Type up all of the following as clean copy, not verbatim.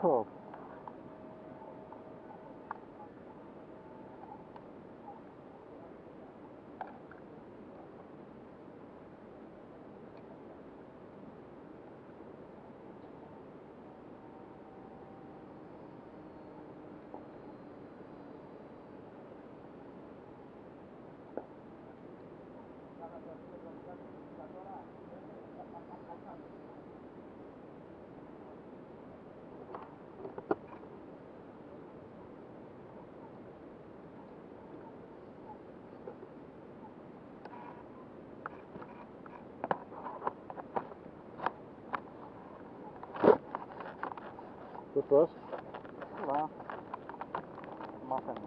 Πώς πας? Καλά. Μάθαινε.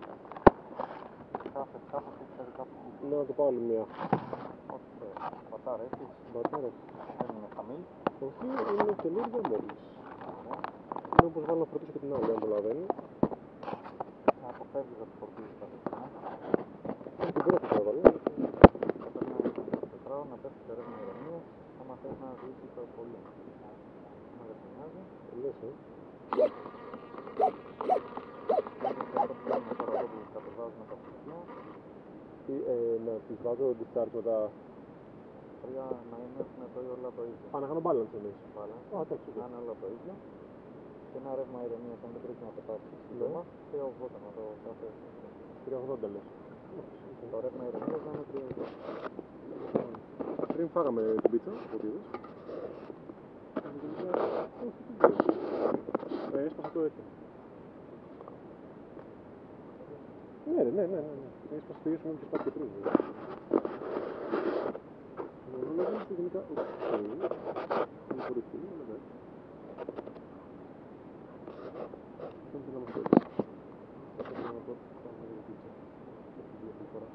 Κάθε ξέρει κάπου. Ναι, να το πάω άλλη μία. Όχι, πατάρα έχεις. Μπατάρα. Δεν είναι χαμήλ. Όχι, είναι καινούργια μόλις. Είναι όπως βάλω να φορτίσω και την άλλη, αν προλαβαίνει. Να αποφεύγεις να το φορτίσεις τα δεξιά. Την πρώτη θα έβαλα. Θα πρέπει να τετράω, να πέφτει σε ρεύμα ηρεμία. Άμα θες να ζήσεις το πολύ. Να δεν σε νοιάζει. Λες, να τις βάζω discharge μετά. Τρία να είναι όλα το ίδιο. Να κάνω balance εμείς. Να είναι όλα το ίδιο. Και ένα ρεύμα ηρεμίας, αν δεν πρέπει να πετάσεις σύντομα, 380 να το κάθε. 380 λες. Το ρεύμα ηρεμίας να είναι 380. Πριν φάγαμε την πίτσα, από ό,τι είδες. Έσπασα το έτσι. Ναι. Έσπασα το ίσο και σπάσει πριν. Νομίζω ότι γενικά... Δεν μπορεί να είναι, αλλά δεν θέλω να μας έρθει. Θα πρέπει να δω πάμε για πίτσα. Έχει δύο φορά.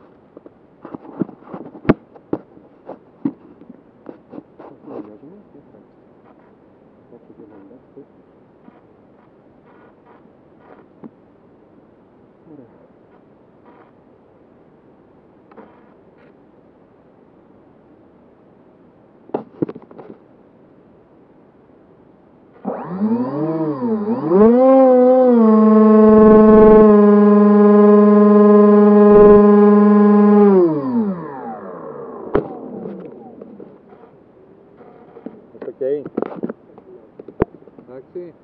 Αυτό μοιάζουμε και ευχαριστώ. Έτσι και να εντάξει. Ωραία. Okay. Εντάξει.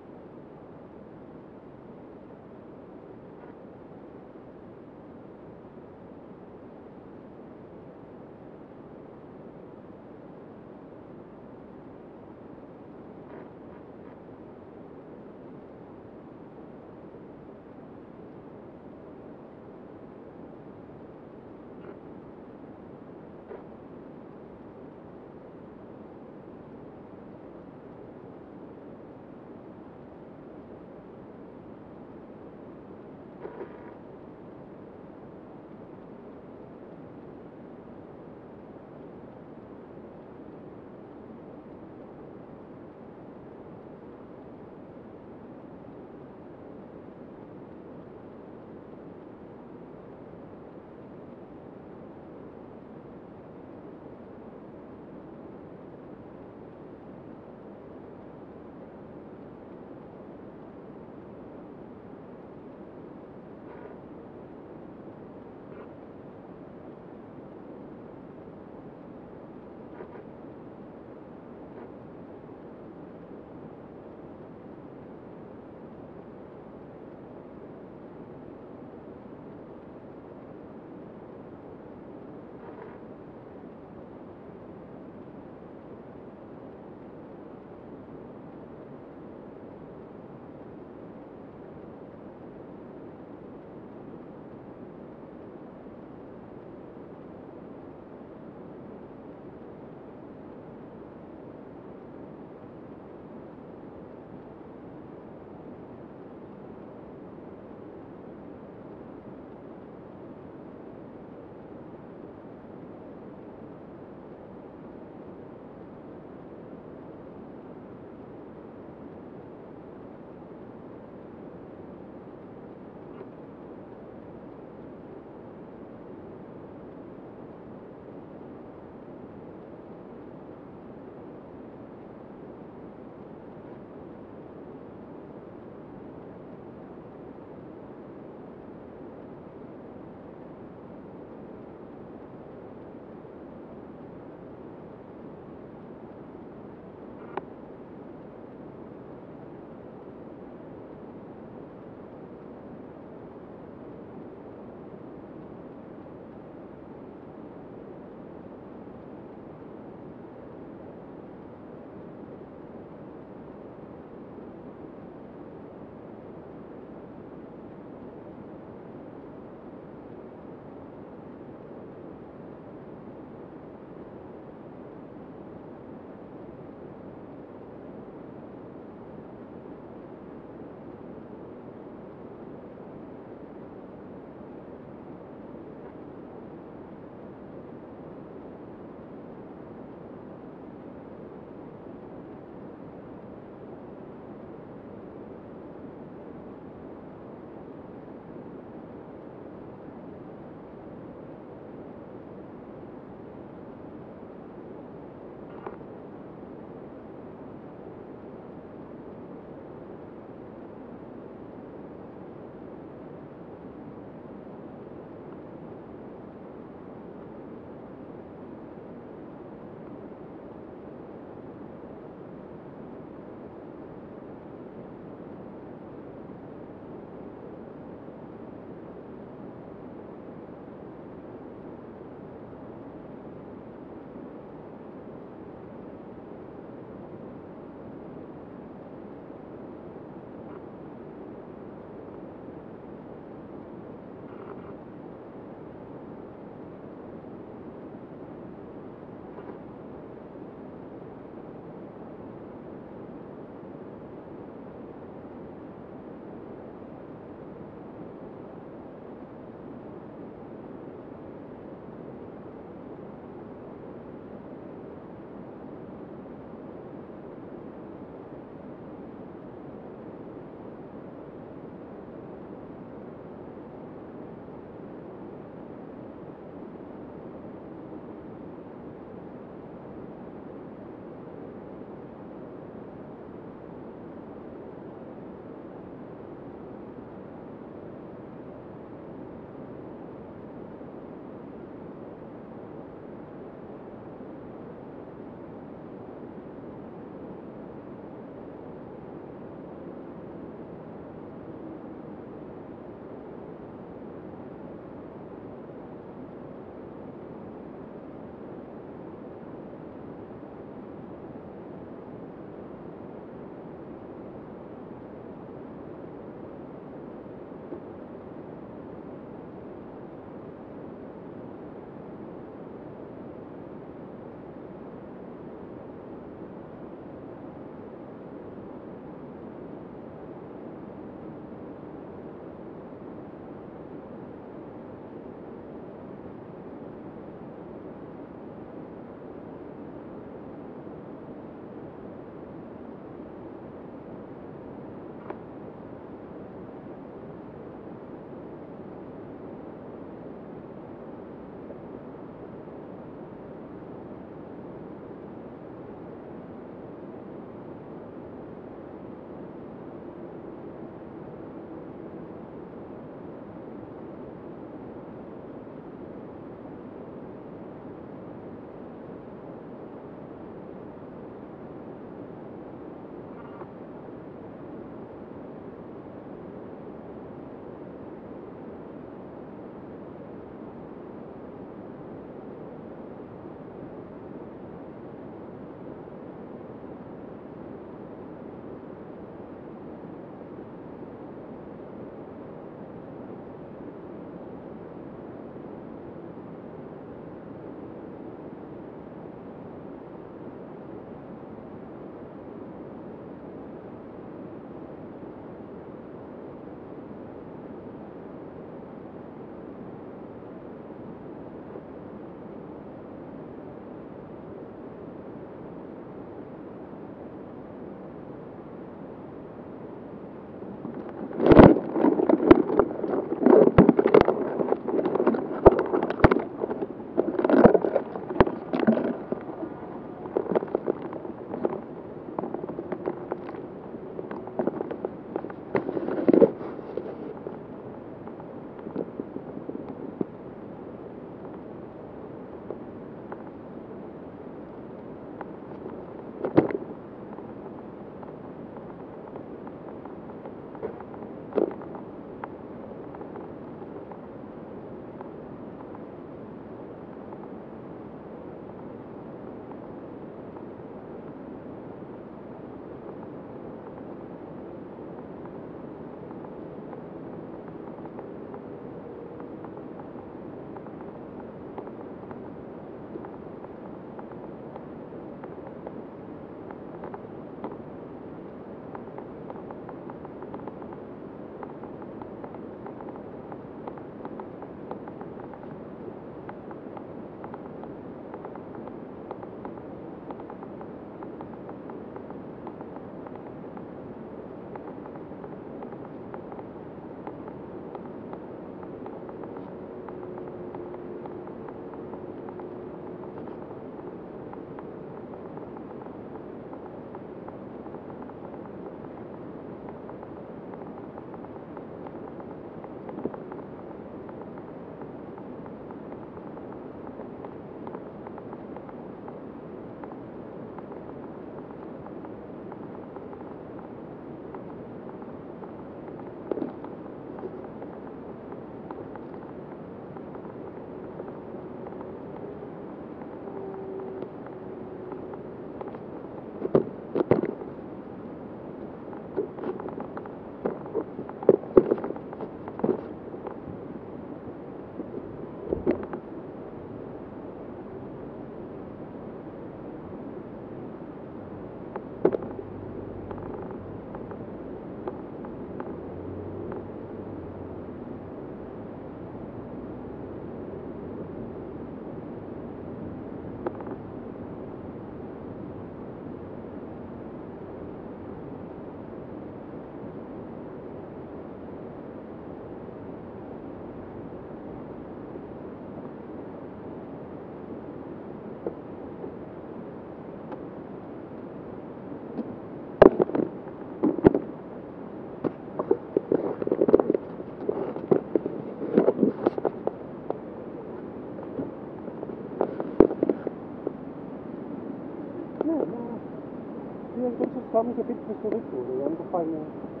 ναι. Πήγα και το ρίξα στο χάμι και πήρε στο δίκτυο, για να το φάει